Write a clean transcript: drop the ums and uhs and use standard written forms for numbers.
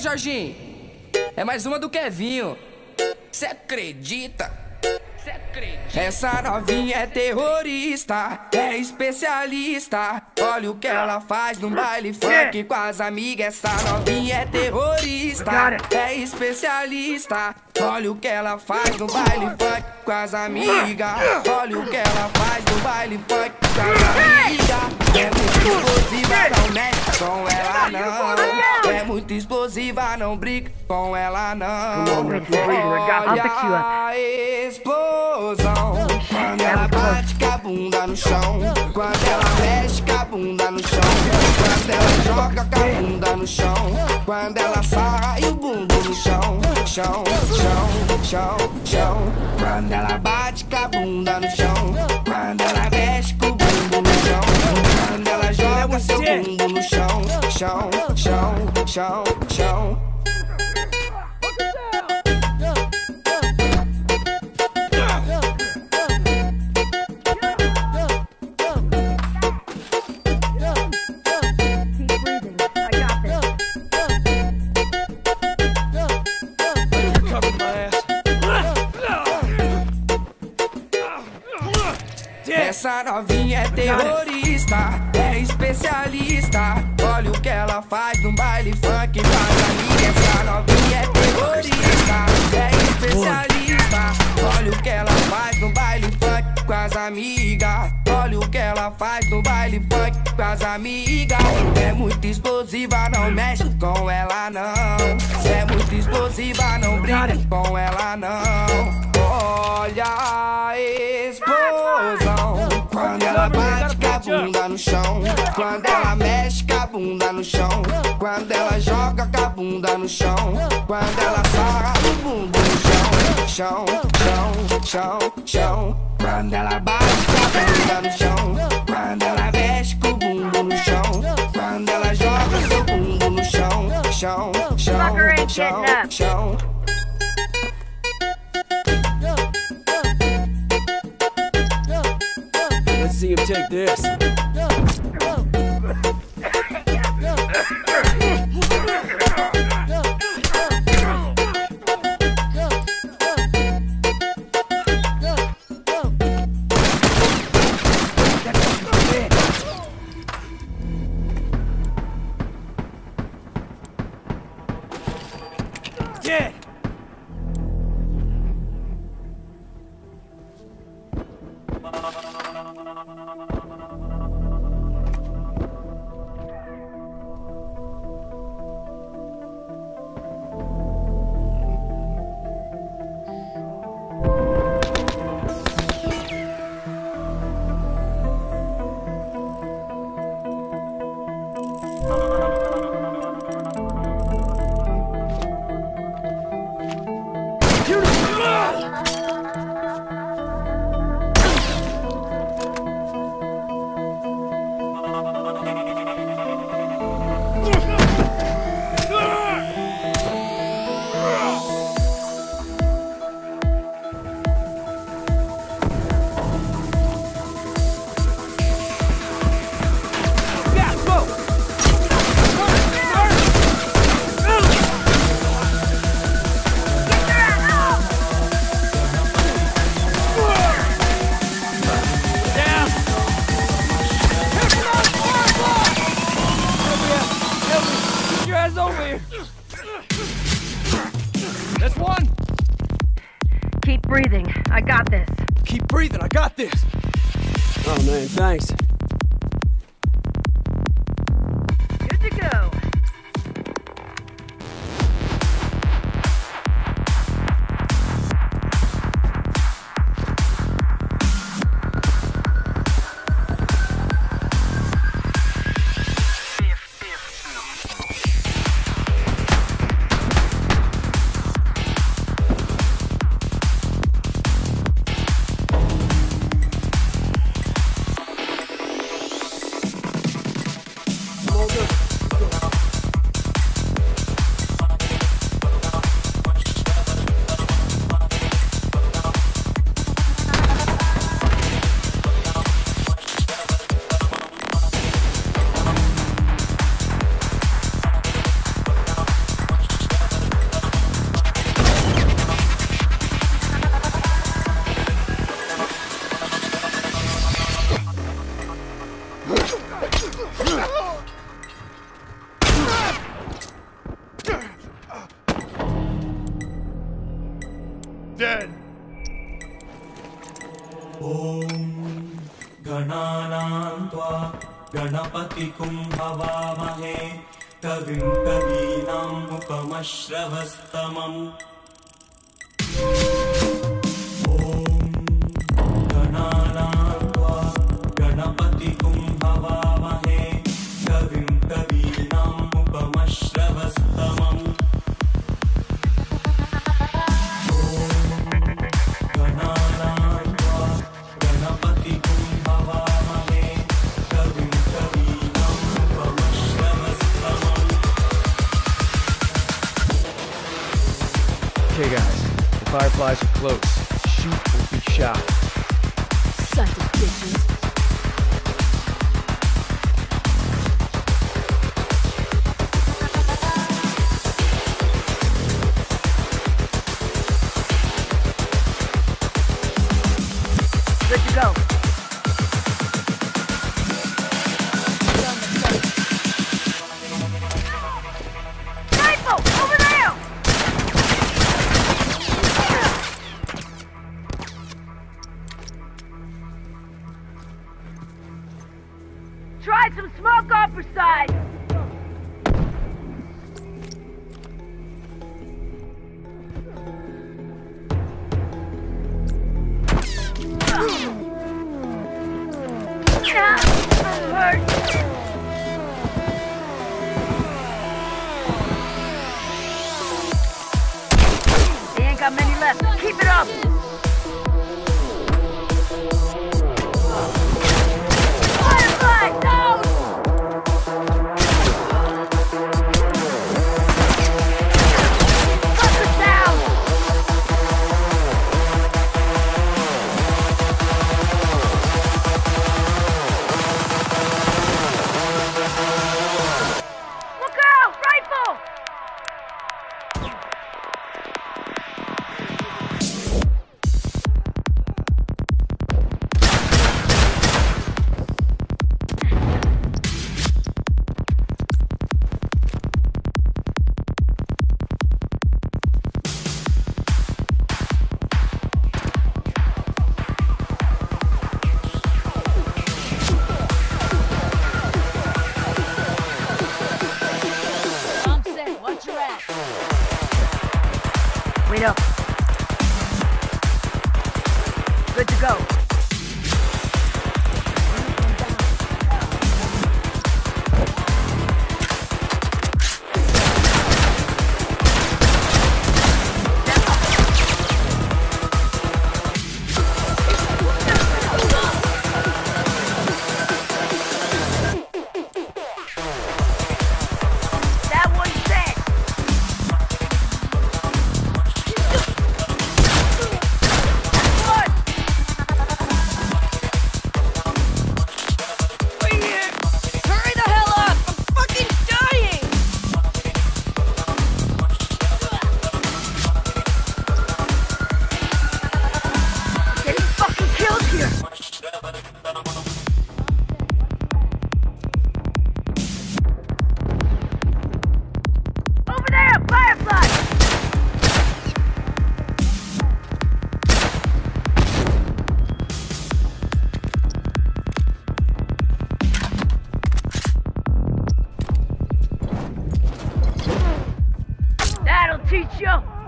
Jorginho? É mais uma do Kevinho. Cê acredita? Essa novinha é terrorista, é especialista. Olha o que ela faz no baile funk com as amigas. Essa novinha é terrorista, é especialista. Olha o que ela faz no baile funk com as amigas. Olha o que ela faz no baile funk com as amigas. É muito explosiva, não mexe com ela não. É muito explosiva, não brinca com ela não. Olha a explosão quando ela bate com a bunda no chão, quando ela mexe com a bunda no chão, quando ela joga com a bunda no chão, quando ela sai o bumbum no chão, chão, chão, chão, chão. Quando ela bate com a bunda no chão, quando ela mexe com o bumbum no chão, quando ela joga seu bumbum no chão, chão, chão, chão, chão. Essa novinha é terrorista, é especialista. Olha o que ela faz no baile funk com as amigas. Essa novinha é terrorista, é especialista. Olha o que ela faz no baile funk com as amigas. Olha o que ela faz no baile funk com as amigas. É muito explosiva, não mexe com ela não. É muito explosiva, não brinca com ela não. Olha a explosão quando ela bate com a bunda no chão, quando ela mexe com a bunda no chão, quando ela joga com a bunda no chão, quando ela sarra o bumbum no chão, chão, chão, chão, chão. Quando ela bate com a bunda no chão, quando ela mexe com o bumbum no chão, quando ela joga seu bumbum no chão, chão, chão, chão, chão. Let's see him take this. Dead. That's one. Keep breathing. I got this. Keep breathing. I got this. Oh, man, thanks. Good to go. गणानां त्वा गणपतिं हवामहे कविं कवीनामुपमश्रवस्तमम् गणानां त्वा गणपतिं हवामहे कविं कवीनामुपमश्रवस्तमम् Okay guys, the Fireflies are close. Shoot or be shot. Sons of bitches. Good to go. Rifle! Over there! Try some smoke off her side! I'm hurt. They ain't got many left. Keep it up! Firefly, no! Cut us down! Look out! Rifle! I'm set. Watch your ass. Wait up. Good to go. That one's set. One. Wait here. Hurry the hell up. I'm fucking dying. Getting fucking killed here. Over there, Firefly! That'll teach you!